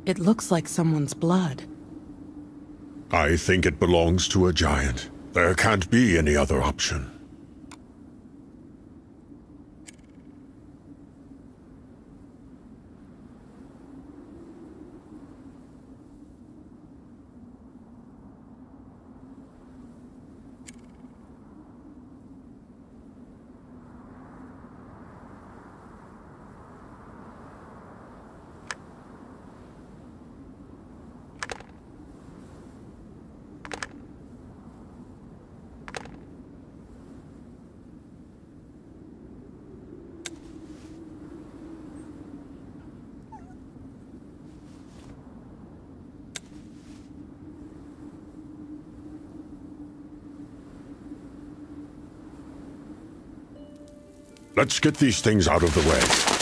It looks like someone's blood. I think it belongs to a giant. There can't be any other option. Let's get these things out of the way.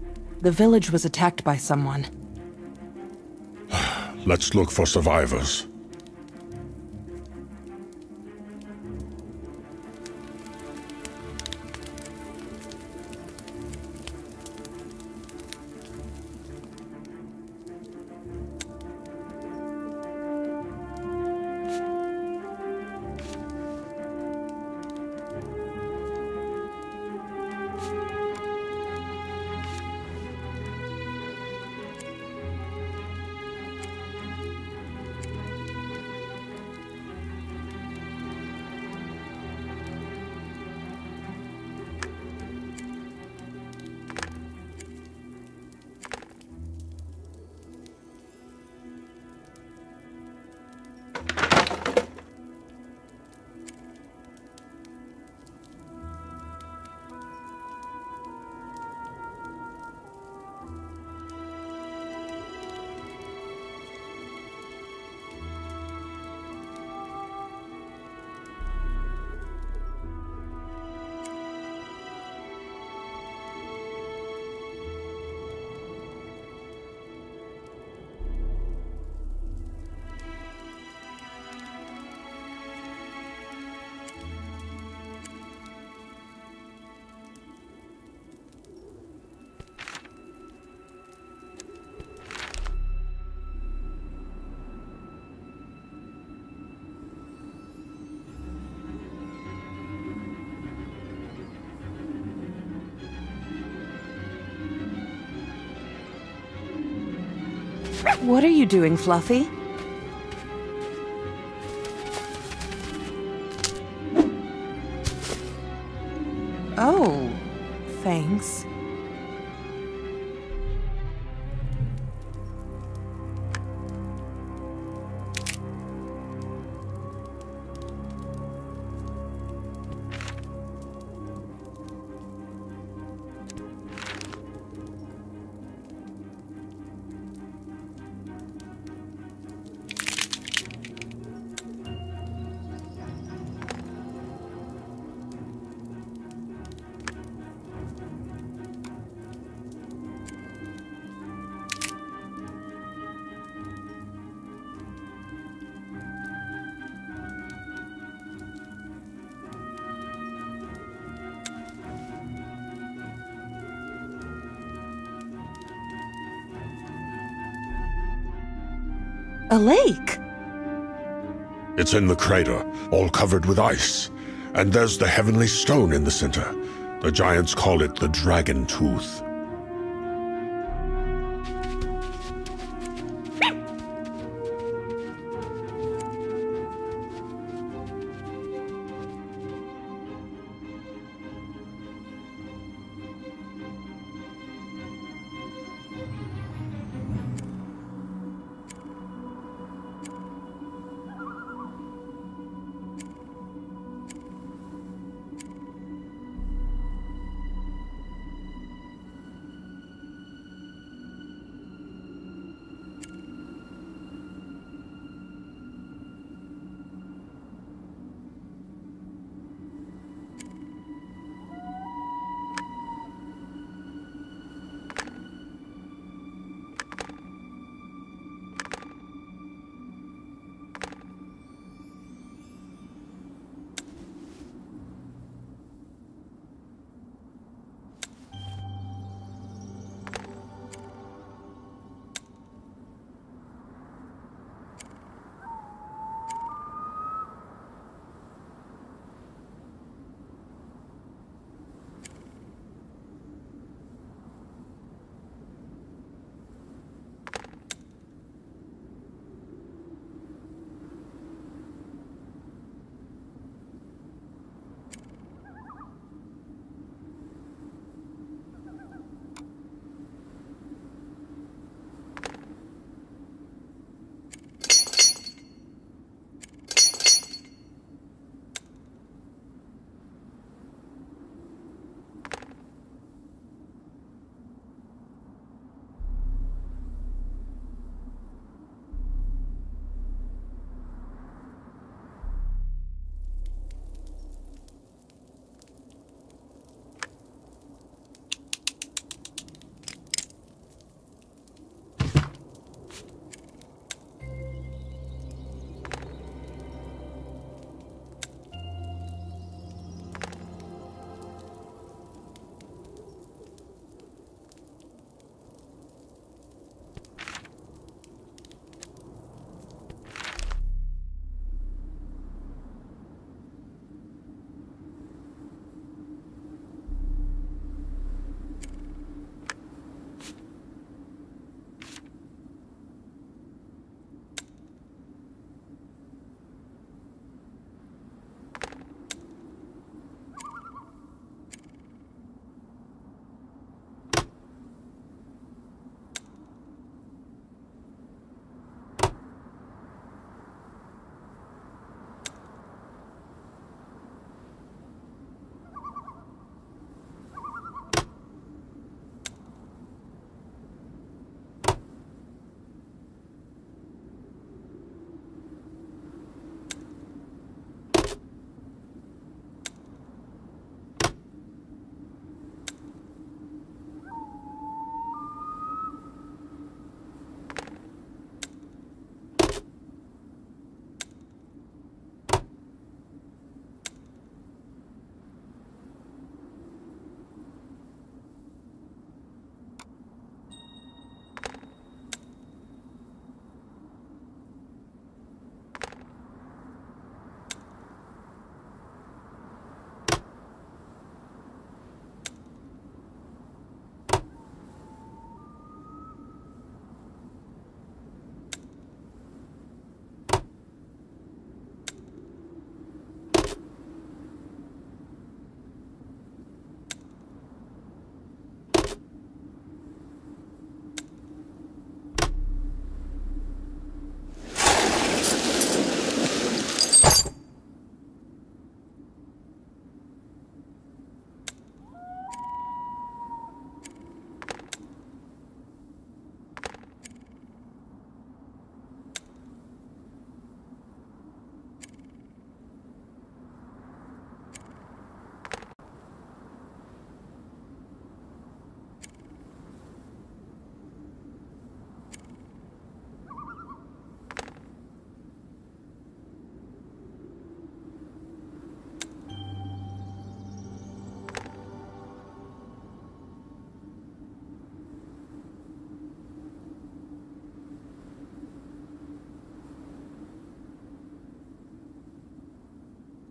The village was attacked by someone. Let's look for survivors. What are you doing, Fluffy? Oh, thanks. A lake? It's in the crater, all covered with ice. And there's the heavenly stone in the center. The giants call it the Dragon Tooth.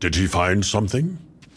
Did he find something?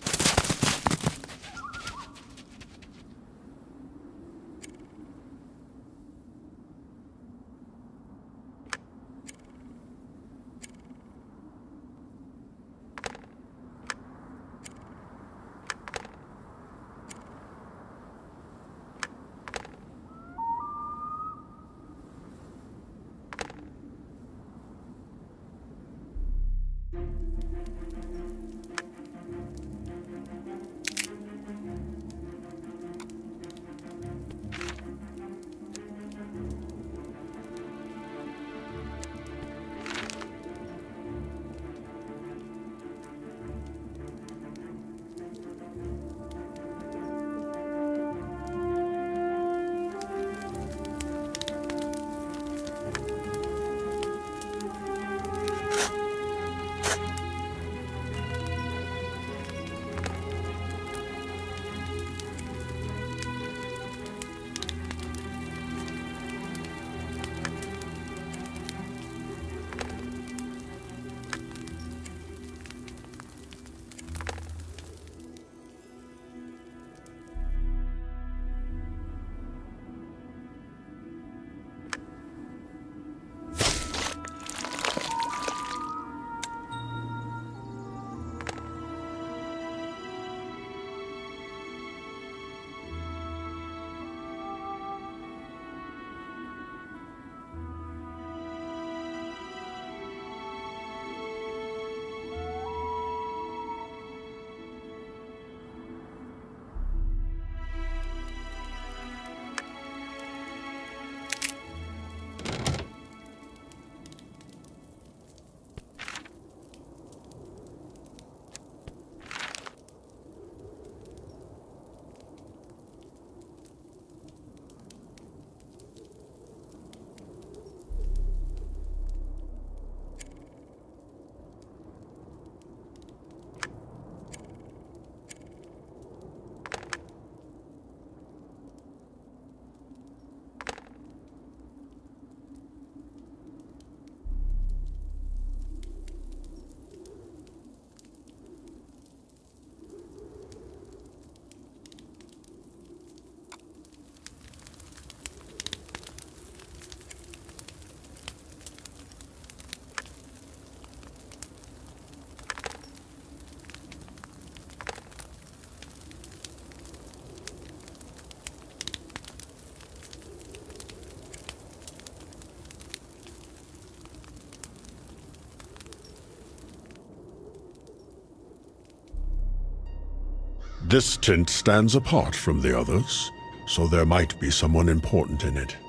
This tent stands apart from the others, so there might be someone important in it.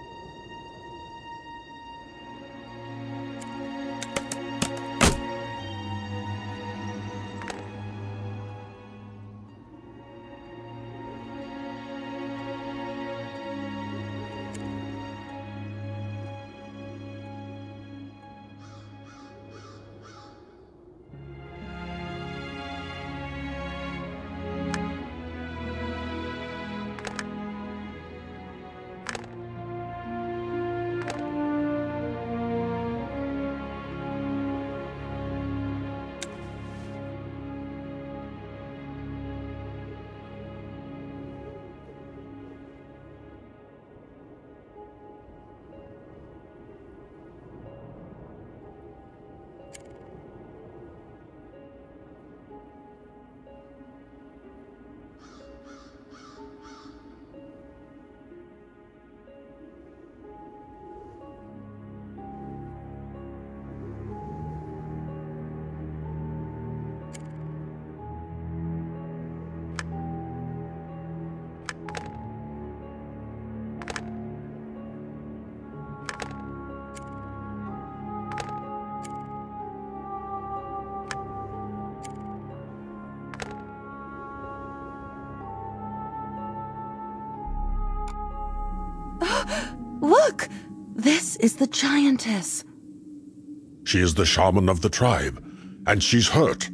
Look! This is the giantess. She is the shaman of the tribe, and she's hurt.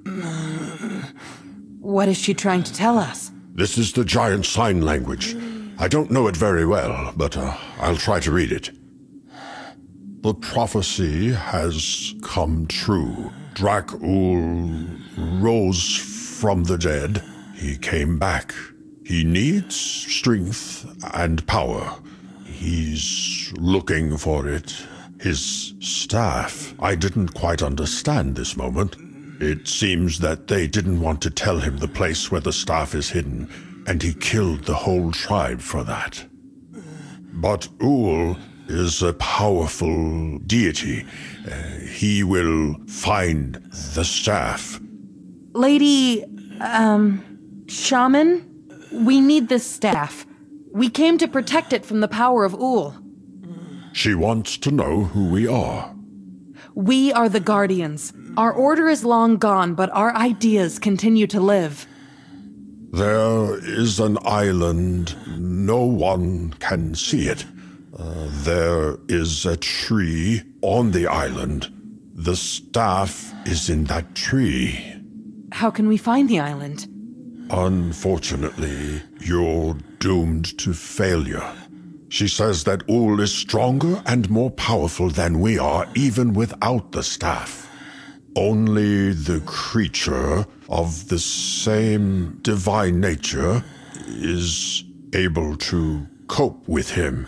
What is she trying to tell us? This is the giant sign language. I don't know it very well, but I'll try to read it. The prophecy has come true. Dracul rose from the dead. He came back. He needs strength and power. He's looking for it. His staff. I didn't quite understand this moment. It seems that they didn't want to tell him the place where the staff is hidden, and he killed the whole tribe for that. But Ull is a powerful deity. He will find the staff. Lady, Shaman? We need this staff. We came to protect it from the power of Ull. She wants to know who we are. We are the Guardians. Our order is long gone, but our ideas continue to live. There is an island. No one can see it. There is a tree on the island. The staff is in that tree. How can we find the island? Unfortunately, you're doomed to failure. She says that Ull is stronger and more powerful than we are, even without the staff. Only the creature of the same divine nature is able to cope with him.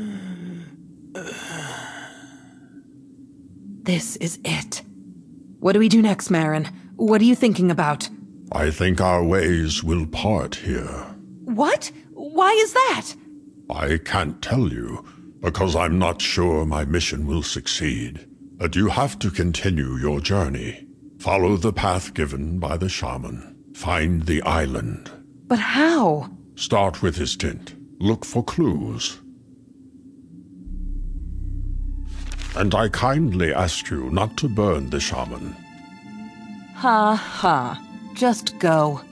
This is it. What do we do next, Marin? What are you thinking about? I think our ways will part here. What? Why is that? I can't tell you, because I'm not sure my mission will succeed. But you have to continue your journey. Follow the path given by the shaman. Find the island. But how? Start with his tent. Look for clues. And I kindly ask you not to burn the shaman. Ha ha. Just go.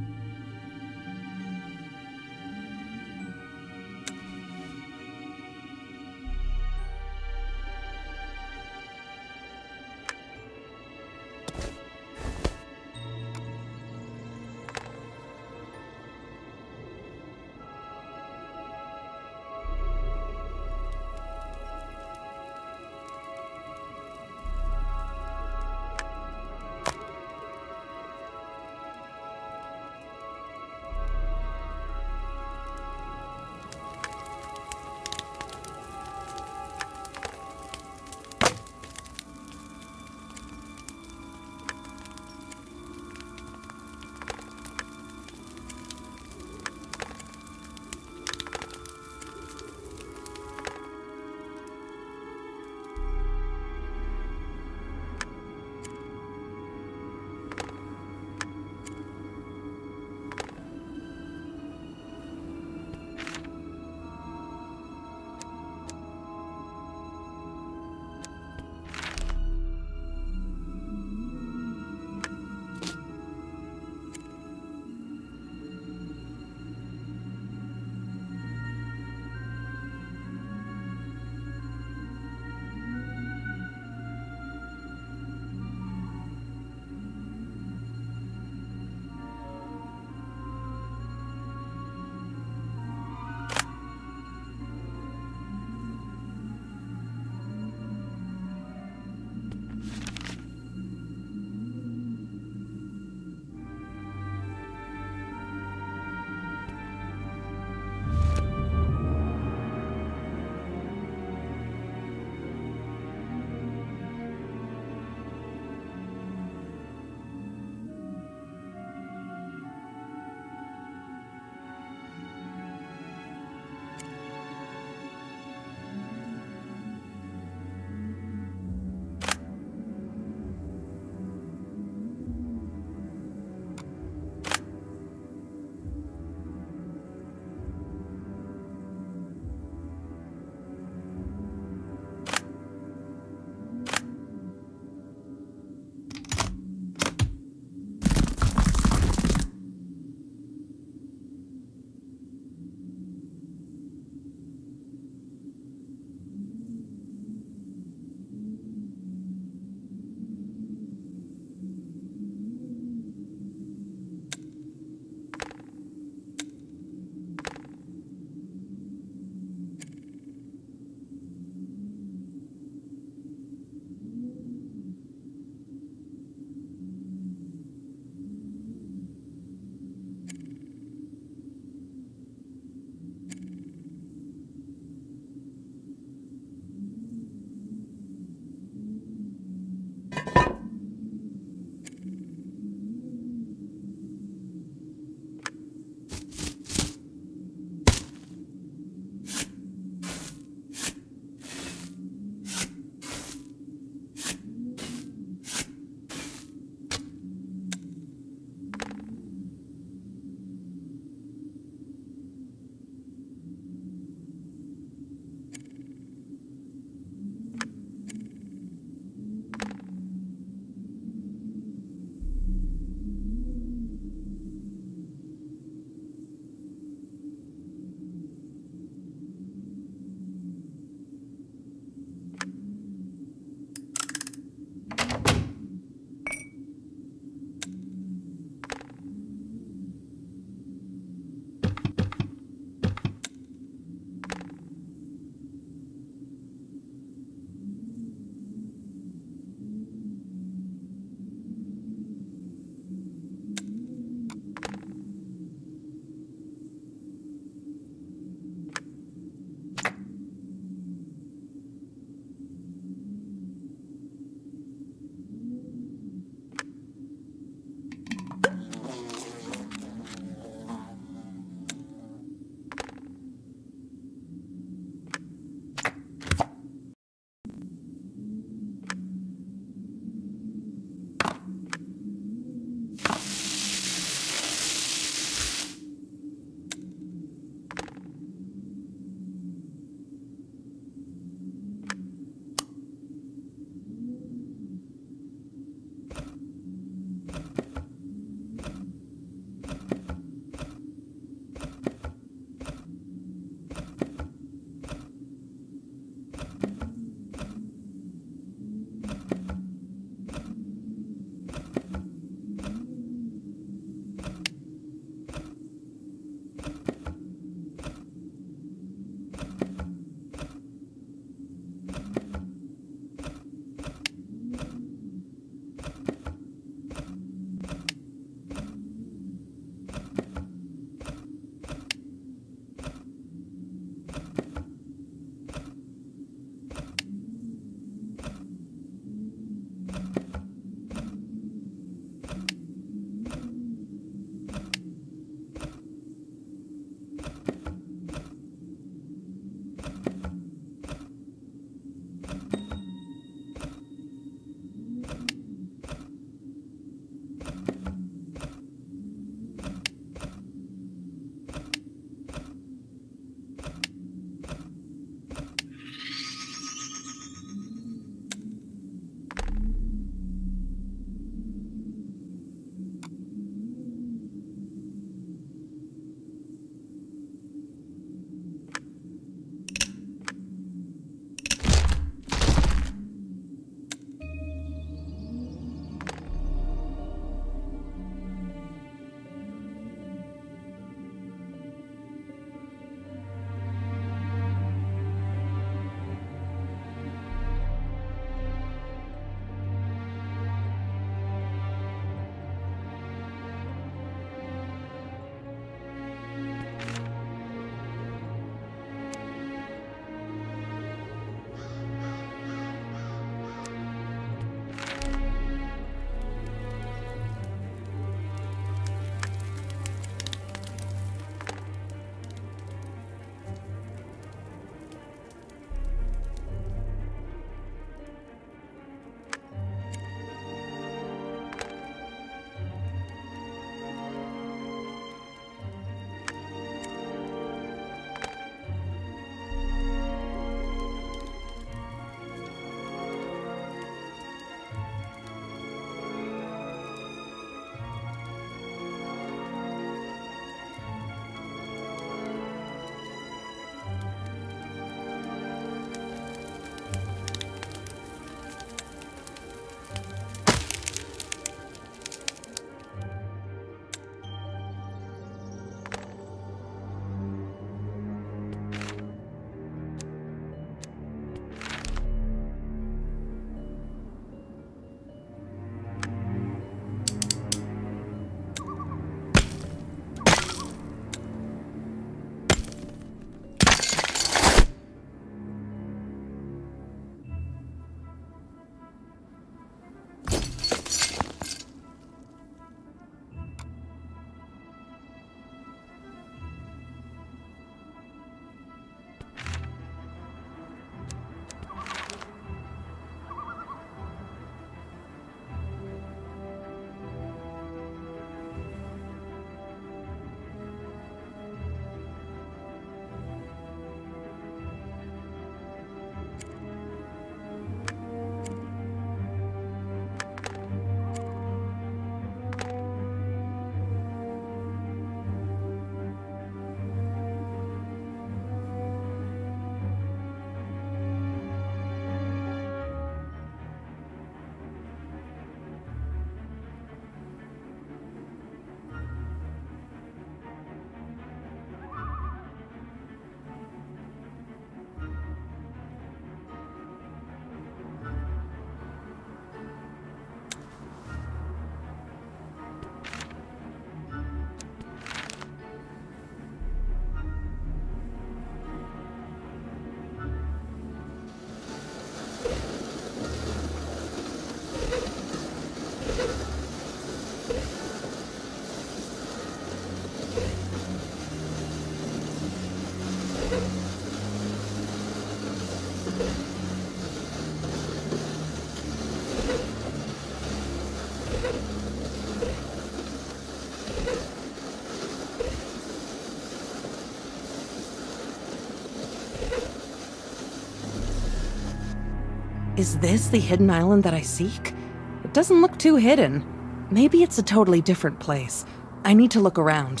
Is this the hidden island that I seek? It doesn't look too hidden. Maybe it's a totally different place. I need to look around.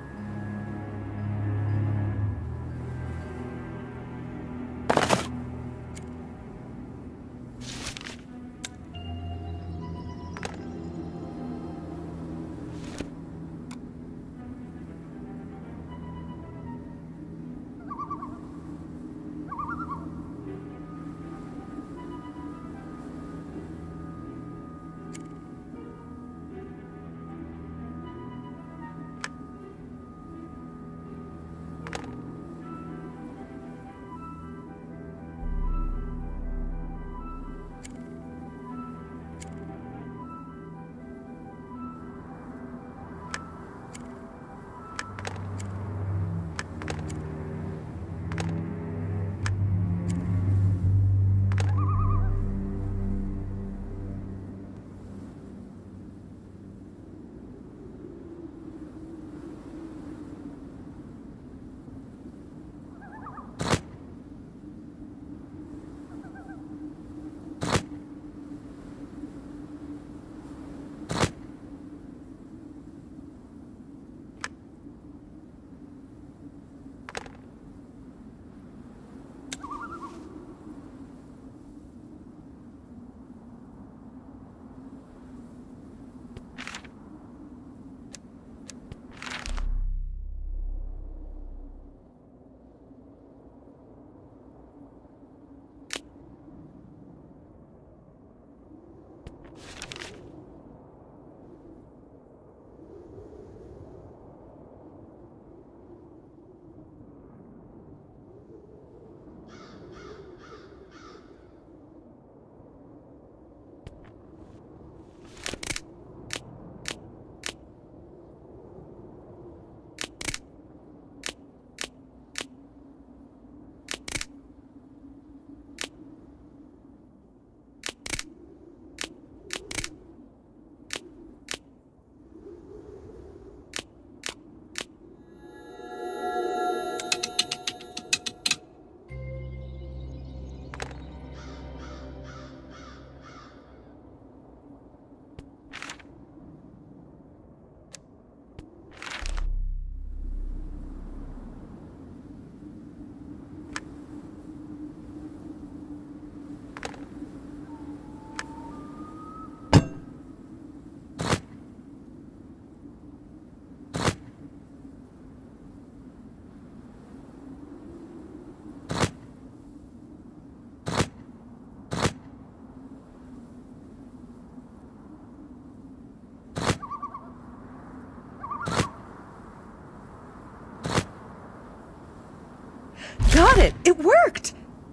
Got it! It worked!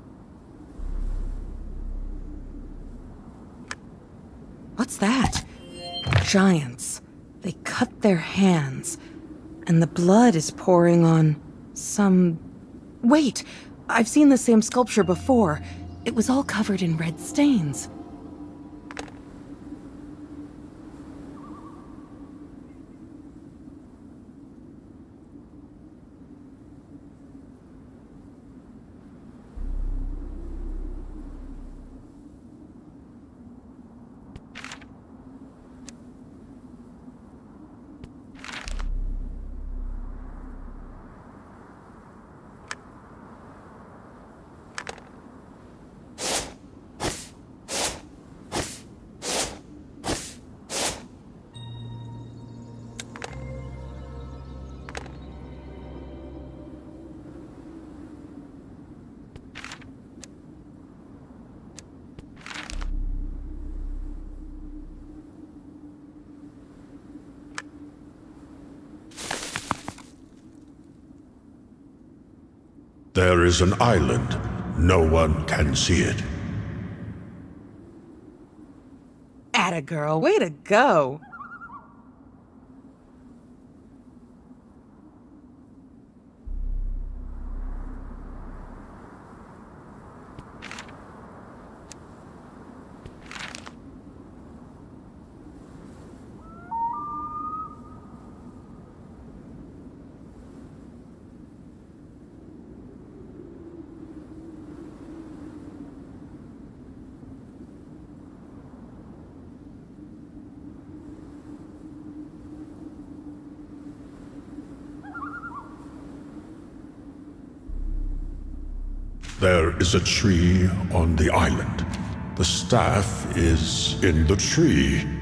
What's that? Giants. They cut their hands, and the blood is pouring on some... Wait! I've seen the same sculpture before. It was all covered in red stains. There is an island. No one can see it. Atta girl, way to go! There is a tree on the island. The staff is in the tree.